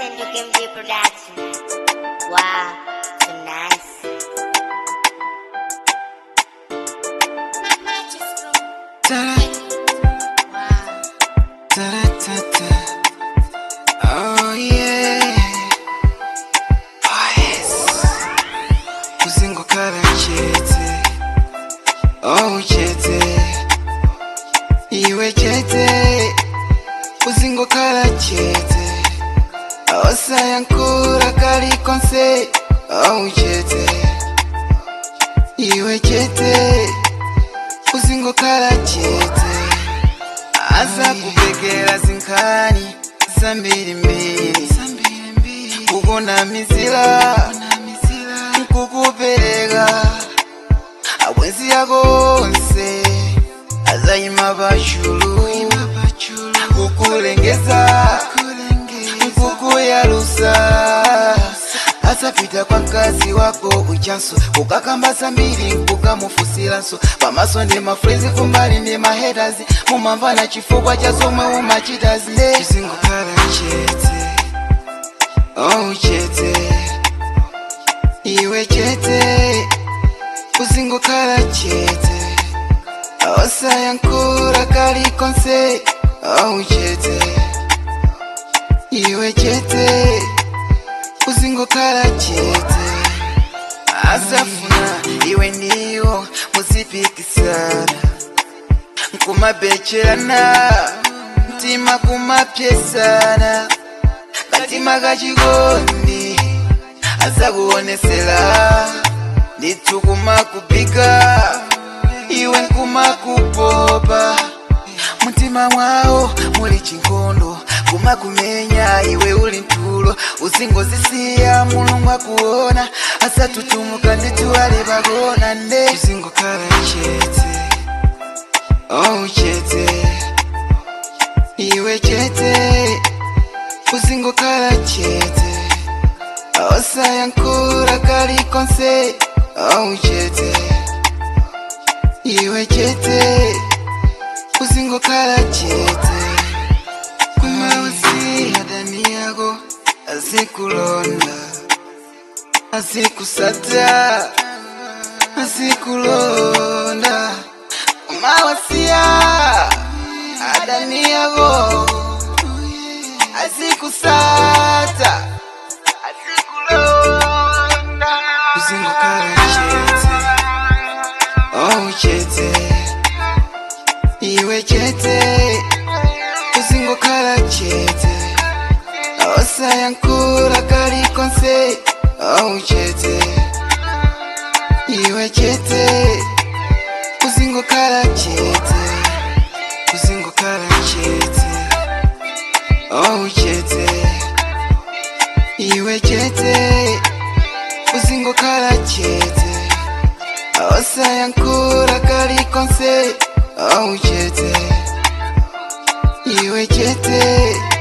listening to Kimchi Production. Wow, so nice. Wow. Oh yeah. Oh yes. Uzingokhala chete. Oh chete. Iwe chete. Uzingokhala chete. Osayankura kali konse. Oh chete. Iwe chete. Uzingokhala chete. Asa kupekera zinkani zambiri mbiri kukona mizila kukupereka abwenzi yako onse azayima bashulu kukulengeza kukuyalusa asapita kwa mkazi wako uchanso kukakamba zambiri kukamufusira nso pamaso ndi mafrezi kumbali ndi mahetazi mumamvana chifukwa cha zomwe umachitazi Uzingokhala chete. Oh chete. Iwe chete. Uzingokhala chete. Osayankura kali konse. Oh chete. Iwe chete. Uzingokhala chete. Asafuna iwe niyo musipikisana nkumabechelana mtima kumapyesana katima kachikondi azakuonesela nditu kumakupika iwe nkumakupopa mutima mwawo muli chinkondo kumakumenya iwe uli ntulo uzingozisiya mulungu akuona asatutumuka ndituwale bagona nde Uzingokhala chete. Oh chete. Iwe chete. Uzingokhala chete. Osayankura kali konse. Oh chete. Iwe chete. Uzingokhala chete. Kumausi adani yako asikulonda asikusata asikulonda kumawasia adani yako asikusata asikulonda Uzingokhala chete. Oh chete. Iwe chete. Uzingokhala chete. Osayankura kali konse. Oh chete. Iwe chete. Uzingokhala chete. Uzingokhala chete. Oh chete. Iwe chete. Uzingokhala chete. Osayankura kali konse. Oh chete. Iwe chete.